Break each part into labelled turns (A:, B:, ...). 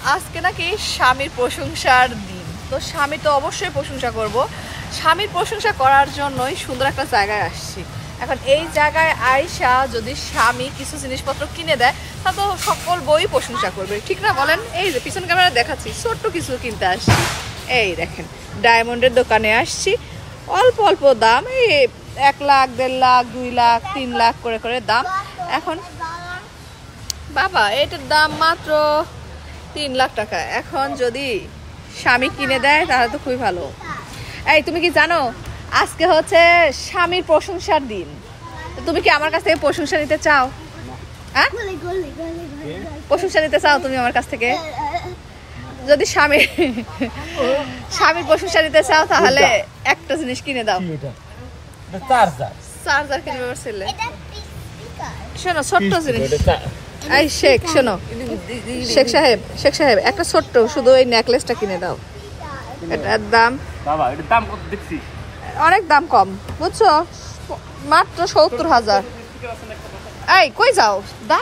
A: আজকে নাকি স্বামীর প্রশংসার দিন, তো স্বামী তো অবশ্যই প্রশংসা করব। স্বামীর প্রশংসা করার জন্যই সুন্দর একটা জায়গায় আসছি। এখন এই জায়গায় আয়সা যদি স্বামী কিছু জিনিসপত্র কিনে দেয় তা তো সকল বই প্রশংসা করবে, ঠিক না বলেন? এই যে পিছন ক্যামেরা দেখাচ্ছি, ছোট্ট কিছু কিনতে আসছি। এই দেখেন, ডায়মন্ডের দোকানে আসছি। অল্প অল্প দাম, এই 1 লাখ, 1.5 লাখ, 2 লাখ, 3 লাখ করে করে দাম। এখন বাবা এটার দাম মাত্র 3 লাখ টাকা। এখন যদি স্বামী কিনে দেয় তাহলে তো খুবই ভালো। এই তুমি কি জানো আজকে হচ্ছে স্বামীর প্রশংসার দিন? তুমি কি আমার কাছ থেকে প্রশংসা নিতে চাও? হ্যাঁ, প্রশংসা নিতে চাও তুমি আমার কাছ থেকে? যদি স্বামীর প্রশংসা নিতে চাও তাহলে একটা জিনিস কিনে দাও। চার্জার কিনবে আমার ছেলে। শোনো, ছোট্ট জিনিস। এই শেখ, শোনো শেখ সাহেব একটা ছোট্ট শুধু এই নেকলেসটা কিনে দাও। এটার দাম
B: বাবা, এটার দাম কত দেখছি?
A: অনেক দাম কম, বুঝছো? মাত্র 70,000। এই কই যাও?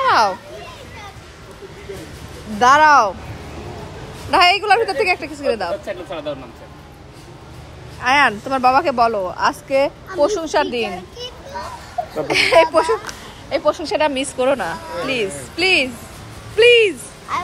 A: দাঁড়াও না, এইগুলোর ভিতর থেকে একটা কিছু কিনে দাও। আয়ান, তোমার বাবাকে বলো আজকে প্রশংসার দিন, এই প্রশংসাটা মিস করো না, প্লিজ প্লিজ প্লিজ।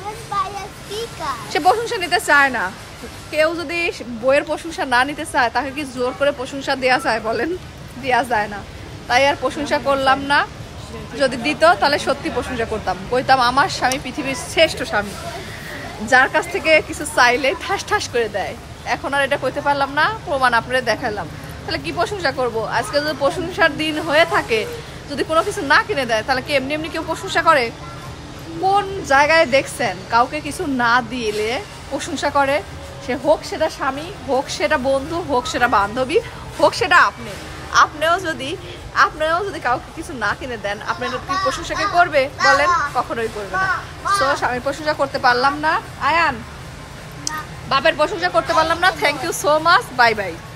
A: সে প্রশংসা নিতে চায় না। কেউ যদি বইয়ের প্রশংসা না নিতে চায় তাকে কি জোর করে প্রশংসা দেওয়া যায়? বলেন, দেওয়া যায় না। তাই আর প্রশংসা করলাম না। যদি দিত তাহলে সত্যি প্রশংসা করতাম, কইতাম আমার স্বামী পৃথিবীর শ্রেষ্ঠ স্বামী, যার কাছ থেকে কিছু চাইলে ঠাস ঠাস করে দেয়। এখন আর এটা কইতে পারলাম না, প্রমাণ আপনাদের দেখালাম। তাহলে কি প্রশংসা করব? আজকে যদি প্রশংসার দিন হয়ে থাকে, যদি কোনো কিছু না কিনে দেয় তাহলে কি এমনি এমনি কেউ প্রশংসা করে? কোন জায়গায় দেখছেন কাউকে কিছু না দিলে প্রশংসা করে? সে হোক সেটা স্বামী, হোক সেটা বন্ধু, হোক সেটা বান্ধবী, হোক সেটা আপনিও যদি কাউকে কিছু না কিনে দেন, আপনার কি প্রশংসাকে করবে? বলেন, কখনোই করবে না। তো স্বামীর প্রশংসা করতে পারলাম না, আয়ান বাপের প্রশংসা করতে পারলাম না। Thank you so much, bye by.